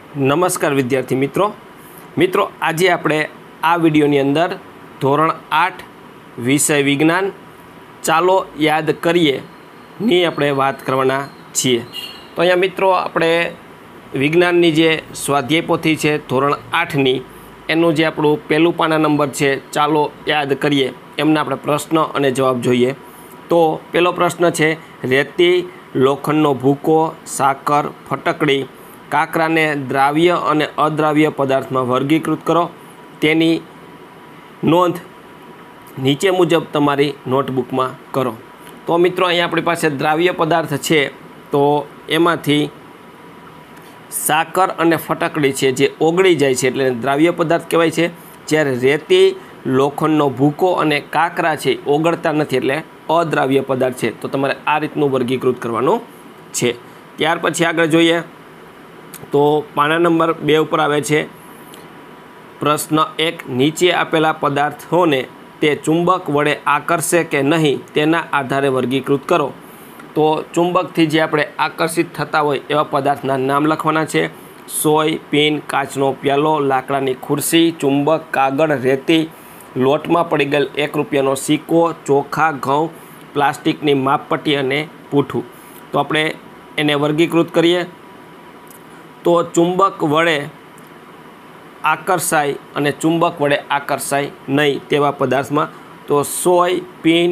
નમસ્કાર વિદ્યાર્થી મિત્રો આજે આપણે આ વિડિયોની અંદર ધોરણ 8 વિષય વિજ્ઞાન ચાલો યાદ કરીએ ની આપણે વાત કરવાના છીએ। તો અહીંયા મિત્રો આપણે વિજ્ઞાનની જે સ્વાધ્યાય પોથી છે ધોરણ 8 ની એનું જે આપણું પહેલું પાના નંબર છે ચાલો યાદ કરીએ એમના આપણે પ્રશ્ન અને જવાબ જોઈએ। તો પહેલો પ્રશ્ન છે રેતી, લોખંડનો ભૂકો, સાકર, ફટકડી, કાકરાને દ્રાવ્ય અને અદ્રાવ્ય પદાર્થમાં વર્ગીકૃત કરો। તેની નોંધ નીચે મુજબ તમારી નોટબુકમાં કરો। તો મિત્રો અહીંયા આપણી પાસે દ્રાવ્ય પદાર્થ છે તો એમાંથી સાકર અને ફટકડી છે જે ઓગળી જાય છે એટલે દ્રાવ્ય પદાર્થ કહેવાય છે, જ્યારે રેતી, લોખંડનો ભૂકો અને કાકરા છે ઓગળતા નથી એટલે અદ્રાવ્ય પદાર્થ છે। તો તમારે આ રીતનું વર્ગીકૃત કરવાનું છે। ત્યાર પછી આગળ જોઈએ તો પાના નંબર 2 ઉપર આવે છે પ્રશ્ન 1, નીચે આપેલા પદાર્થોને તે ચુંબક વડે આકર્ષે કે નહીં તેના આધારે વર્ગીકૃત કરો। તો ચુંબકથી જે આપણે આકર્ષિત થતા હોય એવા પદાર્થના નામ લખવાના છે। સોય, પીન, કાચનો પ્યાલો, લાકડાની ખુરશી, ચુંબક, કાગળ, રેતી, લોટમાં પડી ગયેલ 1 રૂપિયાનો સિક્કો, ચોખા, ઘઉં, પ્લાસ્ટિકની માપપટ્ટી અને પૂઠું। તો આપણે એને વર્ગીકૃત કરીએ તો ચુંબક વડે આકર્ષાય અને ચુંબક વડે આકર્ષાય નહીં તેવા પદાર્થમાં તો સોય, પીન,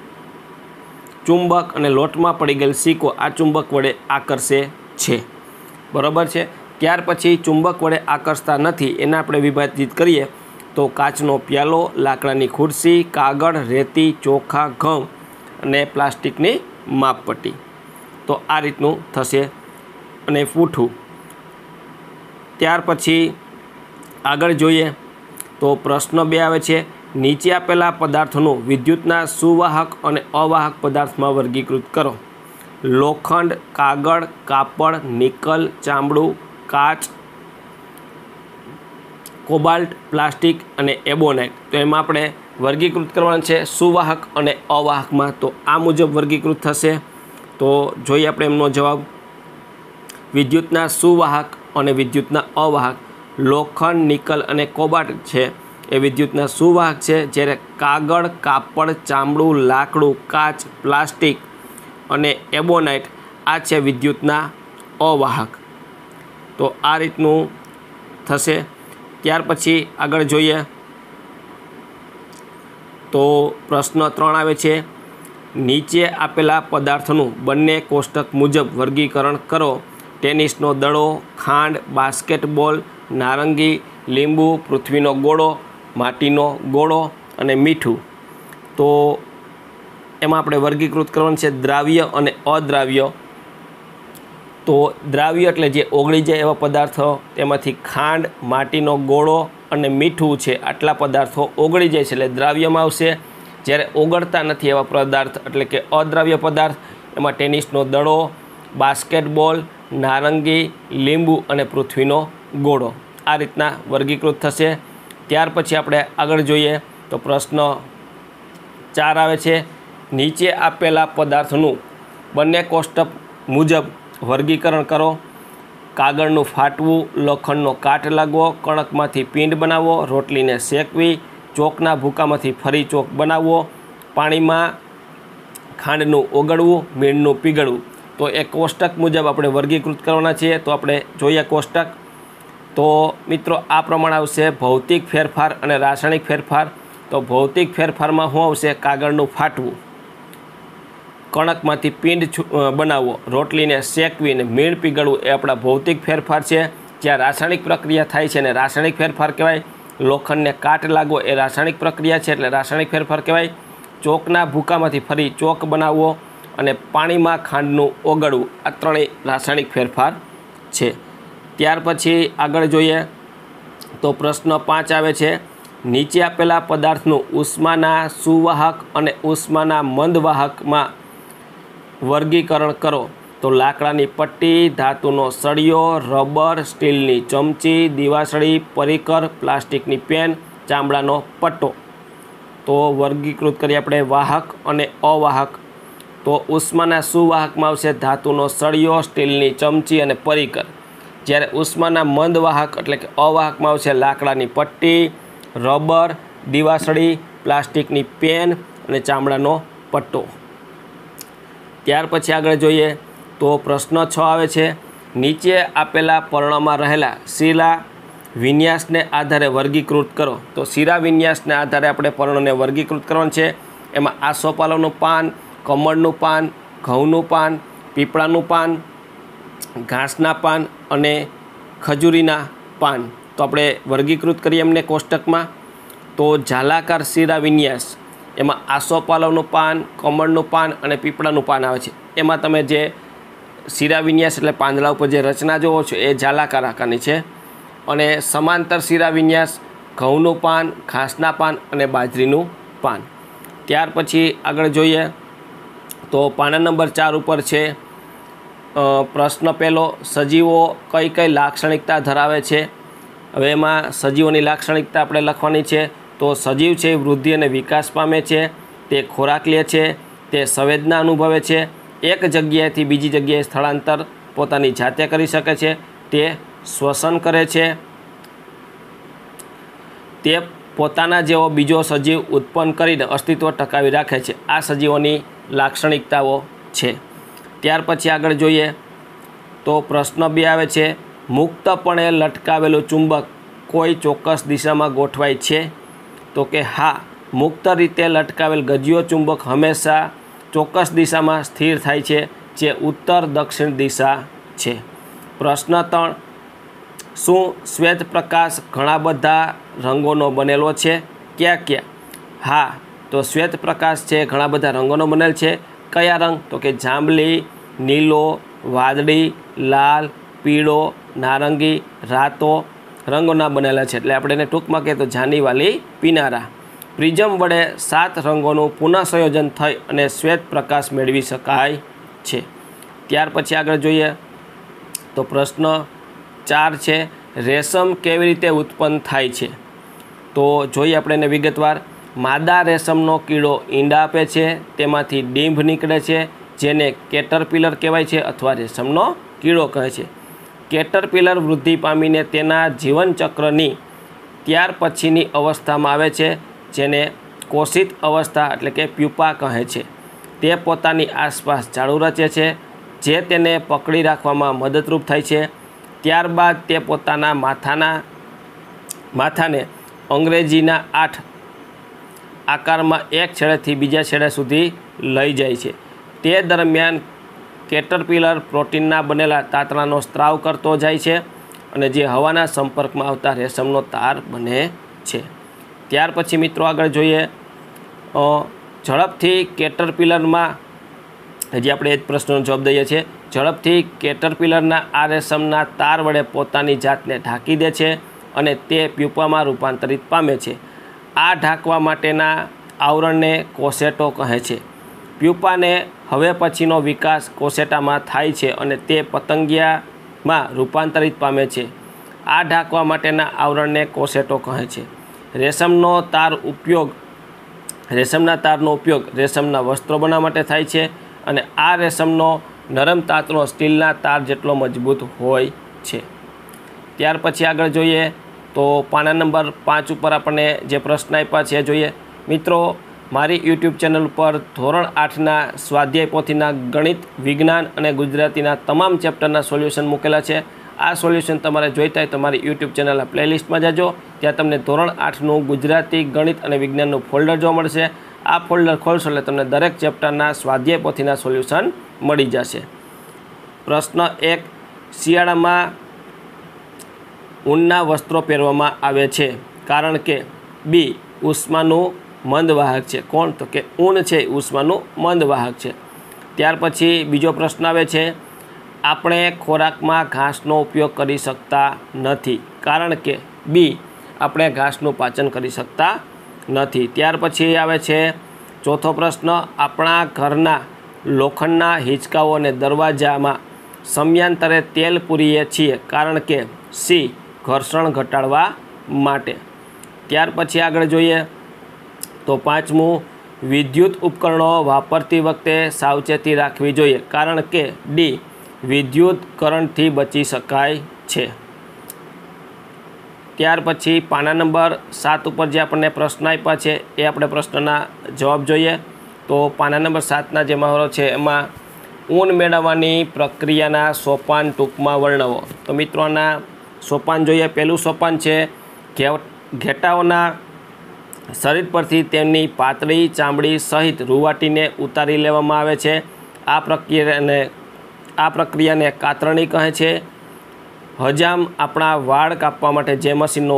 ચુંબક અને લોટમાં પડી ગયેલ સિક્કો આ ચુંબક વડે આકર્ષે છે, બરાબર છે। ત્યાર પછી ચુંબક વડે આકર્ષતા નથી એના આપણે વિભાજિત કરીએ તો કાચનો પ્યાલો, લાકડાની ખુરશી, કાગળ, રેતી, ચોખા, ઘઉં અને પ્લાસ્ટિકની માપપટ્ટી। તો આ રીતનું થશે અને પૂઠું। ત્યાર પછી આગળ જોઈએ તો પ્રશ્ન 2 આવે છે નીચે આપેલા પદાર્થોનું વિદ્યુતના સુવાહક અને અવાહક પદાર્થમાં વર્ગીકૃત કરો। લોખંડ, કાગળ, કાપડ, નિકલ, ચામડું, કાચ, કોબાલ્ટ, પ્લાસ્ટિક અને એબોનાઇટ। તો એમાં આપણે વર્ગીકૃત કરવાના છે સુવાહક અને અવાહકમાં। તો આ મુજબ વર્ગીકૃત થશે। તો જોઈએ આપણે એમનો જવાબ। વિદ્યુતના સુવાહક અને વિદ્યુતના અવાહક લોખંડ, નિકલ અને કોબાલ્ટ છે એ વિદ્યુતના સુવાહક છે, જ્યારે કાગળ, કાપડ, ચામડું, લાકડું, કાચ, પ્લાસ્ટિક અને એબોનાઇટ આ છે વિદ્યુતના અવાહક। તો આ રીતનું થશે। ત્યાર પછી આગળ જોઈએ તો પ્રશ્ન 3 આવે છે નીચે આપેલા પદાર્થોનું બંને કોષ્ટક મુજબ વર્ગીકરણ કરો। ટેનિસનો દડો, ખાંડ, બાસ્કેટબોલ, નારંગી, લીંબુ, પૃથ્વીનો ગોળો, માટીનો ગોળો અને મીઠું। તો એમાં આપણે વર્ગીકૃત કરવાનું છે દ્રાવ્ય અને અદ્રાવ્ય। તો દ્રાવ્ય એટલે જે ઓગળી જાય એવા પદાર્થો, તેમાંથી ખાંડ, માટીનો ગોળો અને મીઠું છે આટલા પદાર્થો ઓગળી જાય છે એટલે દ્રાવ્યમાં આવશે, જ્યારે ઓગળતા નથી એવા પદાર્થ એટલે કે અદ્રાવ્ય પદાર્થ એમાં ટેનિસનો દડો, બાસ્કેટબોલ, નારંગી, લીંબુ અને પૃથ્વીનો ગોળો આ રીતના વર્ગીકૃત થશે। ત્યાર પછી આપણે આગળ જોઈએ તો પ્રશ્ન 4 આવે છે નીચે આપેલા પદાર્થોનું બંને કોષ્ટક મુજબ વર્ગીકરણ કરો। કાગળનું ફાટવું, લોખંડનો કાટ લાગવો, કણકમાંથી પિંડ બનાવવો, રોટલીને શેકવી, ચોકના ભૂકામાંથી ફરી ચોક બનાવવો, પાણીમાં ખાંડનું ઓગળવું, મીણનું પીગળવું। તો એ કોષ્ટક મુજબ આપણે વર્ગીકૃત કરવાના છીએ। તો આપણે જોઈએ કોષ્ટક। તો મિત્રો આ પ્રમાણે આવશે ભૌતિક ફેરફાર અને રાસાયણિક ફેરફાર। તો ભૌતિક ફેરફારમાં શું આવશે? કાગળનું ફાટવું, કણકમાંથી પિંડ બનાવવો, રોટલીને શેકવી અને મીણ પીગળવું એ આપણા ભૌતિક ફેરફાર છે। જ્યાં રાસાયણિક પ્રક્રિયા થાય છે અને રાસાયણિક ફેરફાર કહેવાય। લોખંડને કાટ લાગવો એ રાસાયણિક પ્રક્રિયા છે એટલે રાસાયણિક ફેરફાર કહેવાય। ચોકના ભૂકામાંથી ફરી ચોક બનાવવો અને પાણીમાં ખાંડનું ઓગળવું આ ત્રણેય રાસાયણિક ફેરફાર છે। ત્યાર પછી આગળ જોઈએ તો પ્રશ્ન 5 આવે છે નીચે આપેલા પદાર્થનું ઉષ્માના સુવાહક અને ઉષ્માના મંદવાહકમાં વર્ગીકરણ કરો। તો લાકડાની પટ્ટી, ધાતુનો સળિયો, રબર, સ્ટીલની ચમચી, દિવાસળી, પરિકર, પ્લાસ્ટિકની પેન, ચામડાનો પટ્ટો। તો વર્ગીકૃત કરીએ આપણે વાહક અને અવાહક। તો ઉષ્માના સુવાહકમાં આવશે ધાતુનો સળિયો, સ્ટીલની ચમચી અને પરિકર। જ્યારે ઉષ્માના મંદ વાહક એટલે કે અવાહકમાં આવશે લાકડાની પટ્ટી, રબર, દીવાસળી, પ્લાસ્ટિકની પેન અને ચામડાનો પટ્ટો. ત્યાર પછી આગળ જોઈએ તો પ્રશ્ન 6 આવે છે, નીચે આપેલા પર્ણમાં રહેલા શિરા વિન્યાસને આધારે વર્ગીકૃત કરો. તો શિરા વિન્યાસને આધારે આપણે પર્ણને વર્ગીકૃત કરવાનું છે. એમાં આસોપાલવનું પાન, કમળનું પાન, ઘઉંનું પાન, પીપળાનું પાન, ઘાસના પાન અને ખજૂરીના પાન. તો આપણે વર્ગીકૃત કરીએ એમને કોષ્ટકમાં. તો ઝાલાકાર શિરા વિન્યાસ એમાં આસોપાલવનું પાન, કમળનું પાન અને પીપળાનું પાન આવે છે. એમાં તમે જે શિરા વિન્યાસ એટલે પાંદડા ઉપર જે રચના જોવો છો એ ઝાલાકાર આકારની છે. અને સમાંતર શિરા વિન્યાસ ઘઉંનું પાન, ઘાસના પાન અને બાજરીનું પાન. ત્યાર પછી આગળ જોઈએ તો પાના નંબર 4 ઉપર છે પ્રશ્ન પહેલો, સજીવો કઈ કઈ લાક્ષણિકતા ધરાવે છે. હવે એમાં સજીવોની લાક્ષણિકતા આપણે લખવાની છે. તો સજીવ છે વૃદ્ધિ અને વિકાસ પામે છે, તે ખોરાક લે છે, તે સંવેદના અનુભવે છે, એક જગ્યાએથી બીજી જગ્યાએ સ્થળાંતર પોતાની જાતે કરી શકે છે, તે શ્વસન કરે છે, તે પોતાના જેવો બીજો સજીવ ઉત્પન્ન કરીને અસ્તિત્વ ટકાવી રાખે છે. આ સજીવોની લાક્ષણિકતાઓ છે. ત્યાર પછી આગળ જોઈએ તો પ્રશ્ન 2 આવે છે, મુક્તપણે લટકાવેલું ચુંબક કોઈ ચોક્કસ દિશામાં ગોઠવાય છે. તો કે હા, મુક્ત રીતે લટકાવેલ ગજિયો ચુંબક હંમેશા ચોક્કસ દિશામાં સ્થિર થાય છે, જે ઉત્તર દક્ષિણ દિશા છે. પ્રશ્ન 3, શું શ્વેત પ્રકાશ ઘણા બધા રંગોનો બનેલો છે? ક્યાં ક્યાં? હા, તો શ્વેત પ્રકાશ છે ઘણા બધા રંગોનો બનેલ છે. કયા રંગ? તો કે જાંબલી, નીલો, વાદળી, લાલ, પીળો, નારંગી, રાતો રંગોના બનેલા છે. એટલે આપણે એને ટૂંકમાં કહીએ તો જાનીવાલી પીનારા. પ્રિઝમ વડે 7 રંગોનું પુનઃસંયોજન થઈ અને શ્વેત પ્રકાશ મેળવી શકાય છે. ત્યાર પછી આગળ જોઈએ તો પ્રશ્ન 4 છે, રેશમ કેવી રીતે ઉત્પન્ન થાય છે? તો જોઈએ આપણે એને વિગતવાર. માદા રેશમનો કીડો ઈંડા આપે છે, તેમાંથી ડીંભ નીકળે છે, જેને કેટરપિલર કહેવાય છે અથવા રેશમનો કીડો કહે છે. કેટરપિલર વૃદ્ધિ પામીને તેના જીવનચક્રની ત્યાર પછીની અવસ્થામાં આવે છે, જેને કોષિત અવસ્થા એટલે કે પ્યુપા કહે છે. તે પોતાની આસપાસ જાળું રચે છે, જે તેને પકડી રાખવામાં મદદરૂપ થાય છે. ત્યારબાદ તે પોતાના માથાને અંગ્રેજીના 8 આકારમાં એક છેડેથી બીજા છેડે સુધી લઈ જાય છે. તે દરમિયાન કેટરપિલર પ્રોટીનના બનેલા તાતણાનો સ્ત્રાવ કરતો જાય છે અને જે હવાના સંપર્કમાં આવતા રેશમનો તાર બને છે. ત્યાર પછી મિત્રો આગળ જોઈએ ઝડપથી કેટરપિલરમાં, હજી આપણે એ જ પ્રશ્નનો જવાબ દઈએ છીએ. ઝડપથી કેટરપિલરના આ રેશમના તાર વડે પોતાની જાતને ઢાંકી દે છે અને તે પ્યુપામાં રૂપાંતરિત પામે છે. આ ઢાંકવા માટેના આવરણને કોસેટો કહે છે. પ્યુપાને હવે પછીનો વિકાસ કોસેટામાં થાય છે અને તે પતંગિયામાં રૂપાંતરિત પામે છે. આ ઢાંકવા માટેના આવરણને કોસેટો કહે છે. રેશમના તારનો ઉપયોગ રેશમના વસ્ત્રો બનાવવા માટે થાય છે અને આ રેશમનો નરમ તાતણો સ્ટીલના તાર જેટલો મજબૂત હોય છે. ત્યાર પછી આગળ જોઈએ તો પાના નંબર 5 ઉપર આપણને જે પ્રશ્ન આપ્યા છે જોઈએ. મિત્રો, મારી YouTube ચેનલ પર ધોરણ 8ના સ્વાધ્યાય પોથીના ગણિત, વિજ્ઞાન અને ગુજરાતીના તમામ ચેપ્ટરના સોલ્યુશન મૂકેલા છે. આ સોલ્યુશન તમારે જોઈતા હોય તો મારી YouTube ચેનલના પ્લેલિસ્ટમાં જજો. ત્યાં તમને ધોરણ 8નું ગુજરાતી, ગણિત અને વિજ્ઞાનનું ફોલ્ડર જોવા મળશે. આ ફોલ્ડર ખોલશો એટલે તમને દરેક ચેપ્ટરના સ્વાધ્યાય પોથીના સોલ્યુશન મળી જશે. પ્રશ્ન 1, શિયાળામાં ઊનના વસ્ત્રો પહેરવામાં આવે છે કારણ કે બી, ઉષ્માનું મંદવાહક છે. કોણ? તો કે ઊન છે ઉષ્માનું મંદવાહક છે. ત્યાર પછી બીજો પ્રશ્ન આવે છે, આપણે ખોરાકમાં ઘાસનો ઉપયોગ કરી શકતા નથી કારણ કે બી, આપણે ઘાસનું પાચન કરી શકતા નથી. ત્યાર પછી આવે છે ચોથો પ્રશ્ન, આપણા ઘરના લોખંડના હિંચકાઓ અને દરવાજામાં સમયાંતરે તેલ પૂરીએ છીએ કારણ કે સી, ઘર્ષણ ઘટાડવા માટે. ત્યાર પછી આગળ જોઈએ તો 5મું, વિદ્યુત ઉપકરણો વાપરતી વખતે સાવચેતી રાખવી જોઈએ કારણ કે ડી, વિદ્યુત કરંટથી બચી શકાય છે। ત્યાર પછી પાના નંબર 7 ઉપર જે આપણને પ્રશ્ન આપ્યા છે એ આપણે પ્રશ્નના જવાબ જોઈએ। તો પાના નંબર 7ના જે મહાવરો છે એમાં ઊન મેળવવાની પ્રક્રિયાના સોપાન ટૂંકમાં વર્ણવો। તો મિત્રો આના સોપાન જોઈએ। પહેલું સોપાન છે ઘેટાઓના શરીર પરથી તેમની પાતળી ચામડી સહિત રૂંવાટીને ઉતારી લેવામાં આવે છે। આ પ્રક્રિયાને કાતરણી કહે છે। હજામ આપણા વાળ કાપવા માટે જે મશીનનો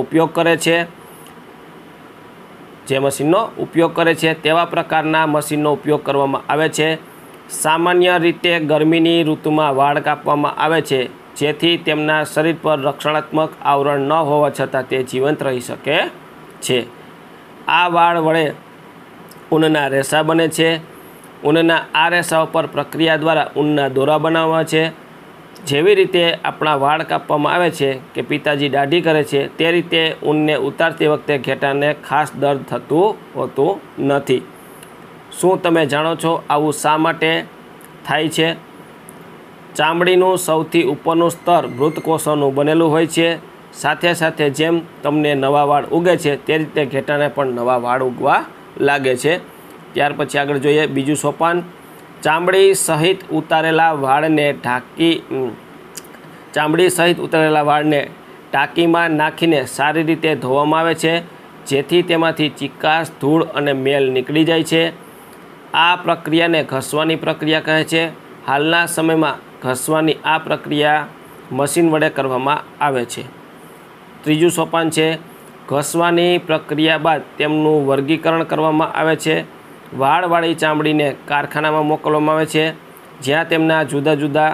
ઉપયોગ કરે છે તેવા પ્રકારના મશીનનો ઉપયોગ કરવામાં આવે છે। સામાન્ય રીતે ગરમીની ઋતુમાં વાળ કાપવામાં આવે છે જેથી તેમના શરીર પર રક્ષણાત્મક આવરણ ન હોવા છતાં તે જીવંત રહી શકે છે। આ વાળ વડે ઊનના રેસા બને છે। ઊનના આ રેસાઓ પર પ્રક્રિયા દ્વારા ઊનના દોરા બનાવવામાં છે। જેવી રીતે આપણા વાળ કાપવામાં આવે છે કે પિતાજી દાઢી કરે છે તે રીતે ઊનને ઉતારતી વખતે ઘેટાને ખાસ દર્દ થતું હોતું નથી। શું તમે જાણો છો આવું શા માટે થાય છે? ચામડીનું સૌથી ઉપરનું સ્તર મૃતકોષોનું બનેલું હોય છે। સાથે સાથે જેમ તમને નવા વાળ ઉગે છે તે રીતે ઘેટાને પણ નવા વાળ ઉગવા લાગે છે। ત્યાર પછી આગળ જોઈએ બીજું સોપાન। ચામડી સહિત ઉતારેલા વાળને ટાંકીમાં નાખીને સારી રીતે ધોવામાં આવે છે જેથી તેમાંથી ચીકાશ, ધૂળ અને મેલ નીકળી જાય છે। આ પ્રક્રિયાને ઘસવાની પ્રક્રિયા કહે છે। હાલના સમયમાં ઘસવાની આ પ્રક્રિયા મશીન વડે કરવામાં આવે છે। ત્રીજું સોપાન છે ઘસવાની પ્રક્રિયા બાદ તેમનું વર્ગીકરણ કરવામાં આવે છે। વાળવાળી ચામડીને કારખાનામાં મોકલવામાં આવે છે જ્યાં તેમના જુદા જુદા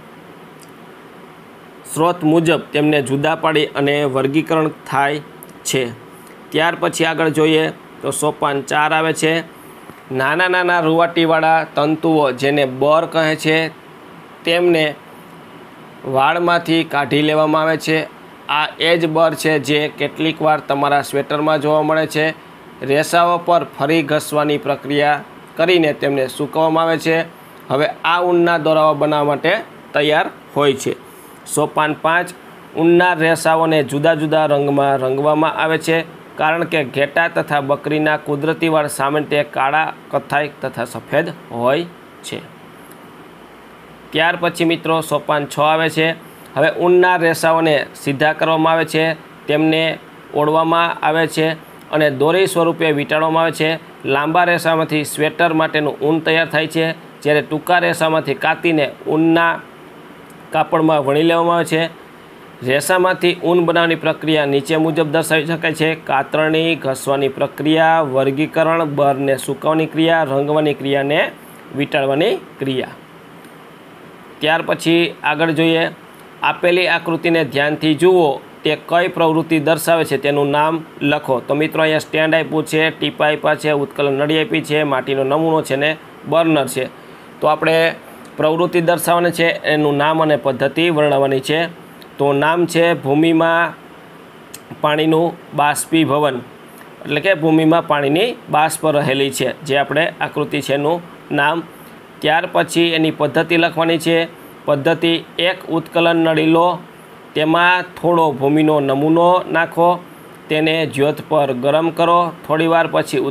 સ્ત્રોત મુજબ તેમને જુદા પાડી અને વર્ગીકરણ થાય છે। ત્યાર પછી આગળ જોઈએ તો સોપાન 4 આવે છે। નાના નાના રૂંવાટીવાળા તંતુઓ જેને બર કહે છે તેમને વાળમાંથી કાઢી લેવામાં આવે છે। આ એ જ બર છે જે કેટલીક વાર તમારા સ્વેટરમાં જોવા મળે છે। રેસાઓ પર ફરી ઘસવાની પ્રક્રિયા કરીને તેમને સૂકવવામાં આવે છે। હવે આ ઊનના દોરાઓ બનાવવા માટે તૈયાર હોય છે। સોપાન 5 ઊનના રેસાઓને જુદા જુદા રંગમાં રંગવામાં આવે છે કારણ કે ઘેટા તથા બકરીના કુદરતી વાળ સામાન્ય રીતે કાળા, કથ્થાઈ તથા સફેદ હોય છે। ત્યાર પછી મિત્રો સોપાન 6 આવે છે। હવે ઊનના રેસાઓને સીધા કરવામાં આવે છે, તેમને ઓળવામાં આવે છે અને દોરી સ્વરૂપે વીંટાળવામાં આવે છે। લાંબા રેસામાંથી સ્વેટર માટેનું ઊન તૈયાર થાય છે જ્યારે ટૂંકા રેસામાંથી કાતીને ઊનના કાપડમાં વણી લેવામાં આવે છે। રેસામાંથી ઊન બનાવવાની પ્રક્રિયા નીચે મુજબ દર્શાવી શકાય છે। કાતરણી, ઘસવાની પ્રક્રિયા, વર્ગીકરણ, બરને સૂકવવાની ક્રિયા, રંગવાની ક્રિયા અને વીંટાળવાની ક્રિયા। ત્યાર પછી આગળ જોઈએ આપેલી આકૃતિને ધ્યાનથી જુઓ તે કઈ પ્રવૃત્તિ દર્શાવે છે તેનું નામ લખો। તો મિત્રો અહીંયા સ્ટેન્ડ આપ્યું છે, ટીપા આપ્યા છે, ઉત્કલન નળી આપી છે, માટીનો નમૂનો છે ને બર્નર છે। તો આપણે પ્રવૃત્તિ દર્શાવવાની છે એનું નામ અને પદ્ધતિ વર્ણવવાની છે। તો નામ છે ભૂમિમાં પાણીનું બાષ્પીભવન, એટલે કે ભૂમિમાં પાણીની બાષ્પ રહેલી છે જે આપણે આકૃતિ છે એનું નામ। ત્યાર પછી એની પદ્ધતિ લખવાની છે। પદ્ધતિ 1 ઉત્કલન નળી લો, તેમાં થોડો ભૂમિનો નમૂનો નાખો, તેને જ્યોત પર ગરમ કરો। થોડીવાર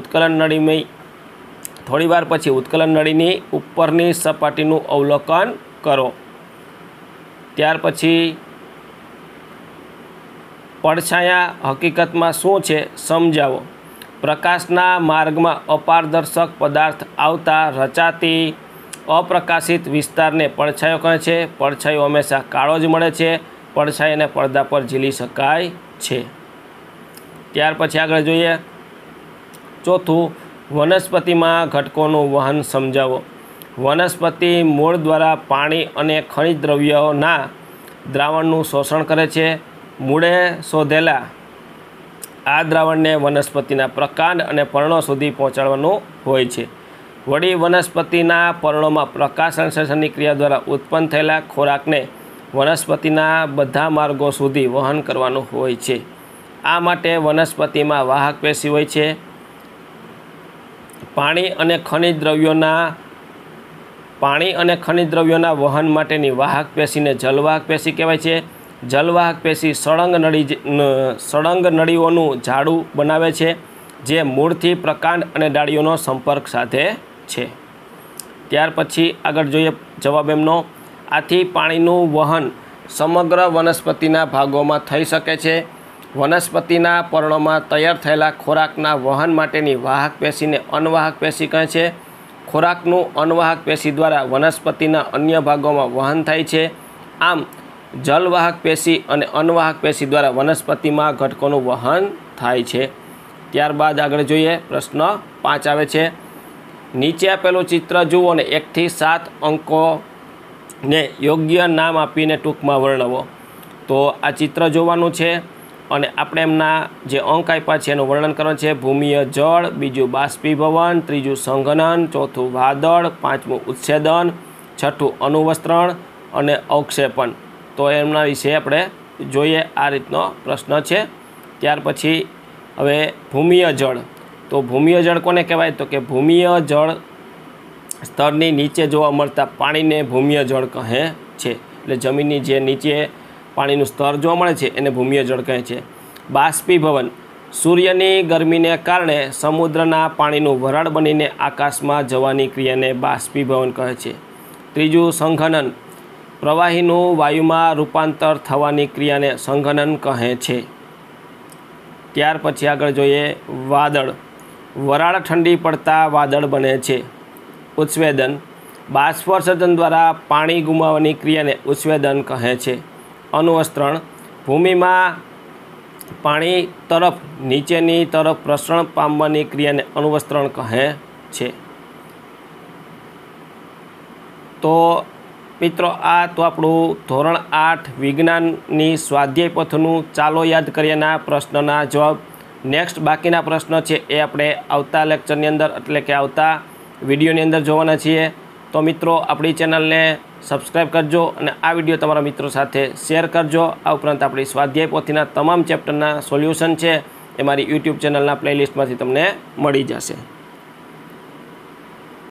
પછી ઉત્કલન નળીની ઉપરની સપાટીનું અવલોકન કરો। ત્યાર પછી પડછાયા હકીકતમાં શું છે સમજાવો। પ્રકાશના માર્ગમાં અપારદર્શક પદાર્થ આવતા રચાતી અપ્રકાશિત વિસ્તારને પડછાયો કહે છે। પડછાયો હંમેશા કાળો જ મળે છે। પડછાયાને પડદા પર ઝીલી શકાય છે। ત્યાર પછી આગળ જોઈએ ચોથું વનસ્પતિમાં ઘટકોનું વહન સમજાવો। વનસ્પતિ મૂળ દ્વારા પાણી અને ખનિજ દ્રવ્યોના દ્રાવણનું શોષણ કરે છે। મૂળે શોધેલા આ દ્રાવણને વનસ્પતિના પ્રકાંડ અને પર્ણો સુધી પહોંચાડવાનું હોય છે। વળી વનસ્પતિના પર્ણોમાં પ્રકાશ સંશ્લેષણની ક્રિયા દ્વારા ઉત્પન્ન થયેલા ખોરાકને વનસ્પતિના બધા માર્ગો સુધી વહન કરવાનું હોય છે। આ માટે વનસ્પતિમાં વાહક પેશી હોય છે। પાણી અને ખનિજ દ્રવ્યોના વહન માટેની વાહક પેશીને જલવાહક પેશી કહેવાય છે। જલવાહક પેશી સળંગ નળીઓનું જાડું બનાવે છે જે મૂળથી પ્રકાંડ અને ડાળીઓનો સંપર્ક સાધે છે। ત્યાર પછી આગળ જોઈએ જવાબ એમનો, આથી પાણીનું વહન સમગ્ર વનસ્પતિના ભાગોમાં થઈ શકે છે। વનસ્પતિના પર્ણોમાં તૈયાર થયેલા ખોરાકના વહન માટેની વાહક પેશીને અનવાહક પેશી કહે છે। ખોરાકનું અનવાહક પેશી દ્વારા વનસ્પતિના અન્ય ભાગોમાં વહન થાય છે। આમ જલવાહક પેશી અને અનવાહક પેશી દ્વારા વનસ્પતિમાં ઘટકોનું વહન થાય છે। ત્યારબાદ આગળ જોઈએ પ્રશ્ન 5 આવે છે, નીચે આપેલું ચિત્ર જુઓ અને 1 થી 7 અંકોને યોગ્ય નામ આપીને ટૂંકમાં વર્ણવો। તો આ ચિત્ર જોવાનું છે અને આપણે એમના જે અંક આપ્યા છે એનું વર્ણન કરવાનું છે। ભૂમિય જળ, બીજું બાષ્પીભવન, ત્રીજું સંઘનન, ચોથું વાદળ, પાંચમું ઉચ્છેદન, છઠ્ઠું અનુવસ્ત્રણ અને અવક્ષેપણ। તો એમના વિશે આપણે જોઈએ। આ રીતનો પ્રશ્ન છે। ત્યાર પછી હવે ભૂમિય જળ, તો ભૂમિય જળ કોને કહેવાય? તો કે ભૂમિય જળ સ્તરની નીચે જોવા મળતા પાણીને ભૂમિય જળ કહે છે। એટલે જમીનની જે નીચે પાણીનું સ્તર જોવા મળે છે એને ભૂમિય જળ કહે છે। બાષ્પીભવન, સૂર્યની ગરમીને કારણે સમુદ્રના પાણીનું વરાળ બનીને આકાશમાં જવાની ક્રિયાને બાષ્પીભવન કહે છે। ત્રીજું સંઘનન, પ્રવાહીનું વાયુમાં રૂપાંતર થવાની ક્રિયાને સંઘનન કહે છે। ત્યાર પછી આગળ જોઈએ વાદળ, વરાળ ઠંડી પડતા વાદળ બને છે। ઉચ્છેદન, બાષ્પસર્જન દ્વારા પાણી ગુમાવવાની ક્રિયાને ઉચ્છેદન કહે છે। અનુવસ્ત્રણ, ભૂમિમાં પાણી તરફ નીચેની તરફ પ્રસરણ પામવાની ક્રિયાને અનુવસ્ત્રણ કહે છે। તો મિત્રો આ તો આપણું ધોરણ 8 વિજ્ઞાનની સ્વાધ્યાય પથનું ચાલો યાદ કરીએના પ્રશ્નના જવાબ। નેક્સ્ટ બાકીના પ્રશ્ન છે એ આપણે આવતા લેક્ચરની અંદર એટલે કે આવતા વિડીયોની અંદર જોવાના છીએ। તો મિત્રો આપણી ચેનલને સબસ્ક્રાઈબ કરજો અને આ વિડીયો તમારા મિત્રો સાથે શેર કરજો। આ ઉપરાંત આપણી સ્વાધ્યાય પોથીના તમામ ચેપ્ટરના સોલ્યુશન છે એ મારી યુટ્યુબ ચેનલના પ્લેલિસ્ટમાંથી તમને મળી જશે।